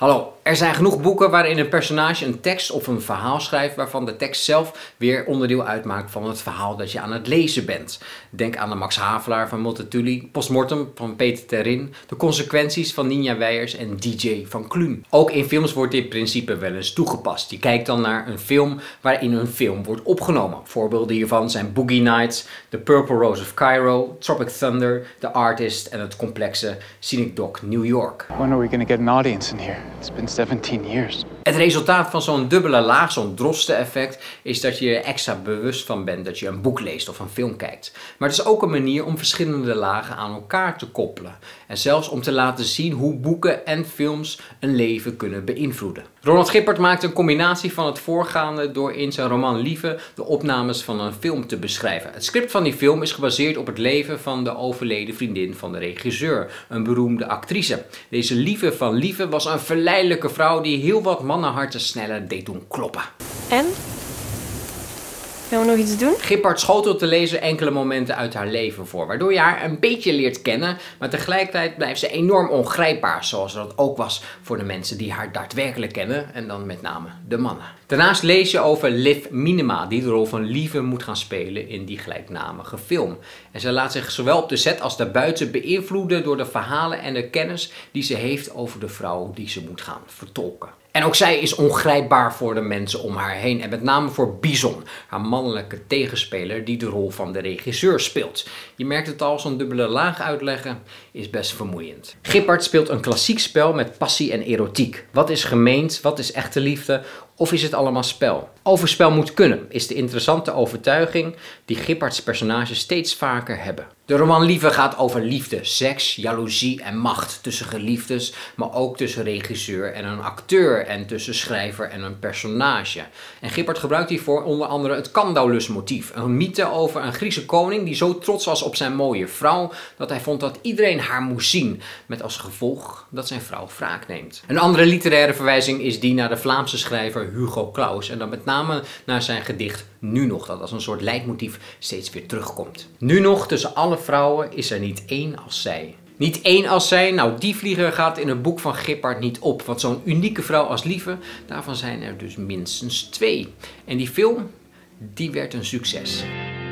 Hallo, er zijn genoeg boeken waarin een personage een tekst of een verhaal schrijft waarvan de tekst zelf weer onderdeel uitmaakt van het verhaal dat je aan het lezen bent. Denk aan de Max Havelaar van Multatuli, Postmortem van Peter Terrin, De Consequenties van Ninja Weijers en DJ van Kluun. Ook in films wordt dit principe wel eens toegepast. Je kijkt dan naar een film waarin een film wordt opgenomen. Voorbeelden hiervan zijn Boogie Nights, The Purple Rose of Cairo, Tropic Thunder, The Artist en het complexe Scenic Dock New York. When are we going to get an audience in here? It's been 17 years. Het resultaat van zo'n dubbele laag, zo'n Drosten-effect, is dat je er extra bewust van bent dat je een boek leest of een film kijkt. Maar het is ook een manier om verschillende lagen aan elkaar te koppelen. En zelfs om te laten zien hoe boeken en films een leven kunnen beïnvloeden. Ronald Gippert maakt een combinatie van het voorgaande door in zijn roman Lieve de opnames van een film te beschrijven. Het script van die film is gebaseerd op het leven van de overleden vriendin van de regisseur, een beroemde actrice. Deze Lieve van Lieve was een verleidelijke vrouw die heel wat mannenharten sneller deed doen kloppen. En? Gaan we nog iets doen? Gippert schotelt de lezer enkele momenten uit haar leven voor, waardoor je haar een beetje leert kennen, maar tegelijkertijd blijft ze enorm ongrijpbaar, zoals dat ook was voor de mensen die haar daadwerkelijk kennen, en dan met name de mannen. Daarnaast lees je over Liv Minema, die de rol van Lieve moet gaan spelen in die gelijknamige film. En zij laat zich zowel op de set als daarbuiten beïnvloeden door de verhalen en de kennis die ze heeft over de vrouw die ze moet gaan vertolken. En ook zij is ongrijpbaar voor de mensen om haar heen. En met name voor Bison, haar mannelijke tegenspeler die de rol van de regisseur speelt. Je merkt het al, zo'n dubbele laag uitleggen is best vermoeiend. Gippert speelt een klassiek spel met passie en erotiek. Wat is gemeend, wat is echte liefde of is het allemaal spel? Overspel moet kunnen, is de interessante overtuiging die Gipperts personages steeds vaker hebben. De roman Lieve gaat over liefde, seks, jaloezie en macht tussen geliefdes, maar ook tussen regisseur en een acteur en tussen schrijver en een personage. En Gippert gebruikt hiervoor onder andere het Candaulus-motief, een mythe over een Griekse koning die zo trots was op zijn mooie vrouw dat hij vond dat iedereen haar moest zien, met als gevolg dat zijn vrouw wraak neemt. Een andere literaire verwijzing is die naar de Vlaamse schrijver Hugo Claus en dan met name naar zijn gedicht Nu nog, dat als een soort leidmotief steeds weer terugkomt. Nu nog, tussen alle vrouwen is er niet één als zij. Niet één als zij, nou die vlieger gaat in het boek van Gippert niet op. Want zo'n unieke vrouw als Lieve, daarvan zijn er dus minstens 2. En die film, die werd een succes.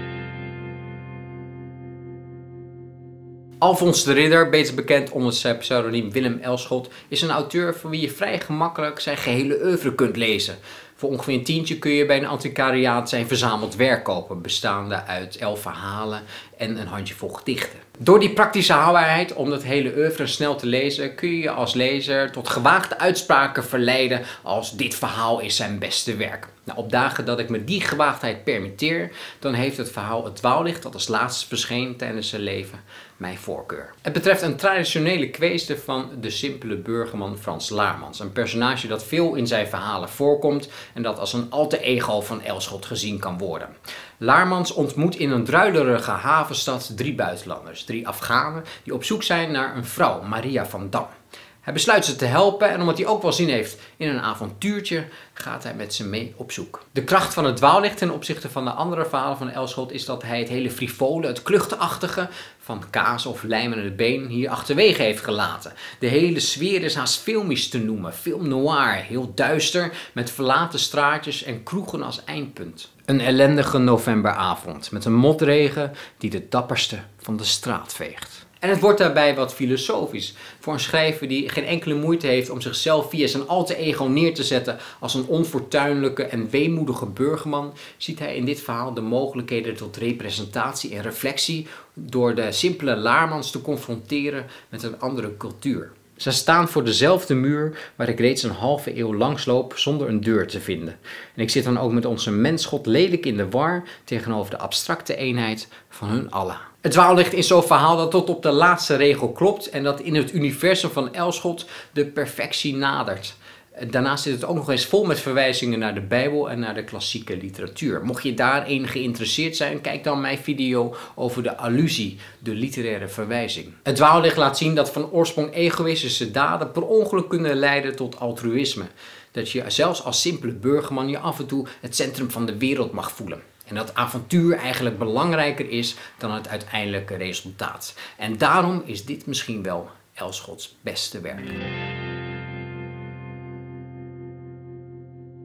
Alfons de Ridder, beter bekend onder zijn pseudoniem Willem Elschot, is een auteur van wie je vrij gemakkelijk zijn gehele oeuvre kunt lezen. Voor ongeveer een tientje kun je bij een antiquariaat zijn verzameld werk kopen, bestaande uit 11 verhalen en een handjevol gedichten. Door die praktische haalbaarheid om dat hele oeuvre snel te lezen, kun je je als lezer tot gewaagde uitspraken verleiden als dit verhaal is zijn beste werk. Nou, op dagen dat ik me die gewaagdheid permitteer, dan heeft het verhaal Het Dwaallicht, dat als laatste verscheen tijdens zijn leven, mijn voorkeur. Het betreft een traditionele kweeste van de simpele burgerman Frans Laarmans. Een personage dat veel in zijn verhalen voorkomt en dat als een alter ego van Elschot gezien kan worden. Laarmans ontmoet in een druilerige havenstad 3 buitenlanders, 3 Afghanen die op zoek zijn naar een vrouw, Maria van Dam. Hij besluit ze te helpen en omdat hij ook wel zin heeft in een avontuurtje, gaat hij met ze mee op zoek. De kracht van Het Dwaallicht ten opzichte van de andere verhalen van Elschot is dat hij het hele frivole, het kluchtenachtige van kaas of lijm en het been hier achterwege heeft gelaten. De hele sfeer is haast filmisch te noemen, film noir, heel duister met verlaten straatjes en kroegen als eindpunt. Een ellendige novemberavond met een motregen die de dapperste van de straat veegt. En het wordt daarbij wat filosofisch. Voor een schrijver die geen enkele moeite heeft om zichzelf via zijn alter ego neer te zetten als een onfortuinlijke en weemoedige burgerman, ziet hij in dit verhaal de mogelijkheden tot representatie en reflectie door de simpele Laarmans te confronteren met een andere cultuur. Ze staan voor dezelfde muur waar ik reeds een halve eeuw langsloop zonder een deur te vinden. En ik zit dan ook met onze mensgod lelijk in de war tegenover de abstracte eenheid van hun allen. Het Dwaallicht is zo'n verhaal dat tot op de laatste regel klopt en dat in het universum van Elschot de perfectie nadert. Daarnaast zit het ook nog eens vol met verwijzingen naar de Bijbel en naar de klassieke literatuur. Mocht je daarin geïnteresseerd zijn, kijk dan mijn video over de allusie, de literaire verwijzing. Het Dwaallicht laat zien dat van oorsprong egoïstische daden per ongeluk kunnen leiden tot altruïsme. Dat je zelfs als simpele burgerman je af en toe het centrum van de wereld mag voelen. En dat avontuur eigenlijk belangrijker is dan het uiteindelijke resultaat. En daarom is dit misschien wel Elschots beste werk.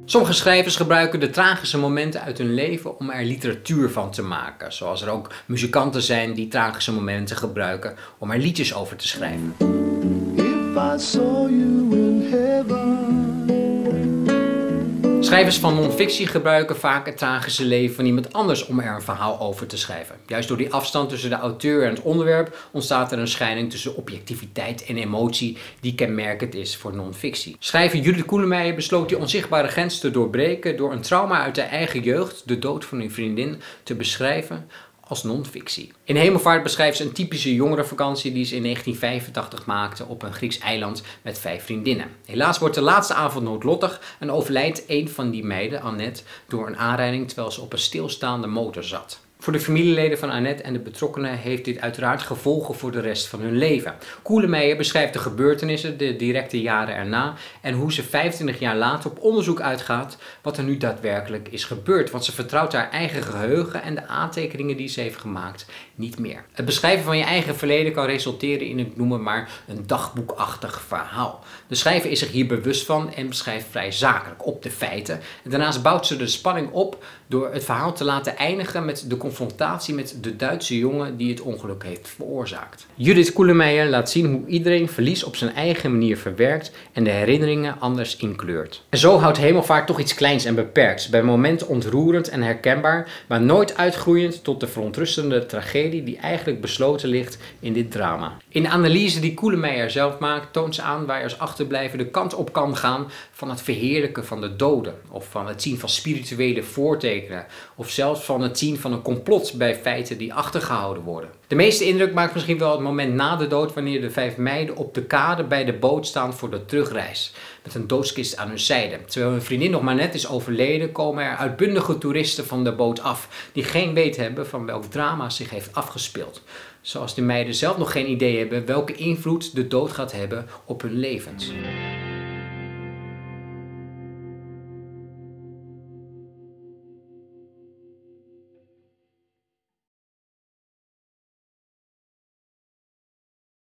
Sommige schrijvers gebruiken de tragische momenten uit hun leven om er literatuur van te maken. Zoals er ook muzikanten zijn die tragische momenten gebruiken om er liedjes over te schrijven. Schrijvers van non-fictie gebruiken vaak het tragische leven van iemand anders om er een verhaal over te schrijven. Juist door die afstand tussen de auteur en het onderwerp ontstaat er een scheiding tussen objectiviteit en emotie die kenmerkend is voor non-fictie. Schrijver Judith Koelemeijer besloot die onzichtbare grens te doorbreken door een trauma uit haar eigen jeugd, de dood van een vriendin, te beschrijven als non-fictie. In Hemelvaart beschrijft ze een typische jongerenvakantie die ze in 1985 maakte op een Grieks eiland met 5 vriendinnen. Helaas wordt de laatste avond noodlottig en overlijdt een van die meiden, Annette, door een aanrijding terwijl ze op een stilstaande motor zat. Voor de familieleden van Annette en de betrokkenen heeft dit uiteraard gevolgen voor de rest van hun leven. Koelemeijer beschrijft de gebeurtenissen, de directe jaren erna en hoe ze 25 jaar later op onderzoek uitgaat wat er nu daadwerkelijk is gebeurd. Want ze vertrouwt haar eigen geheugen en de aantekeningen die ze heeft gemaakt niet meer. Het beschrijven van je eigen verleden kan resulteren in, ik noem het maar, een dagboekachtig verhaal. De schrijver is zich hier bewust van en beschrijft vrij zakelijk op de feiten. En daarnaast bouwt ze de spanning op door het verhaal te laten eindigen met de confrontatie met de Duitse jongen die het ongeluk heeft veroorzaakt. Judith Koelemeijer laat zien hoe iedereen verlies op zijn eigen manier verwerkt en de herinneringen anders inkleurt. En zo houdt Hemelvaart toch iets kleins en beperkts, bij momenten ontroerend en herkenbaar, maar nooit uitgroeiend tot de verontrustende tragedie die eigenlijk besloten ligt in dit drama. In de analyse die Koelemeijer zelf maakt, toont ze aan waar je als achterblijver de kant op kan gaan van het verheerlijken van de doden, of van het zien van spirituele voortekenen, of zelfs van het zien van een complot bij feiten die achtergehouden worden. De meeste indruk maakt misschien wel het moment na de dood wanneer de 5 meiden op de kade bij de boot staan voor de terugreis, met een doodskist aan hun zijde. Terwijl hun vriendin nog maar net is overleden, komen er uitbundige toeristen van de boot af, die geen weet hebben van welk drama zich heeft afgespeeld. Zoals de meiden zelf nog geen idee hebben welke invloed de dood gaat hebben op hun levens.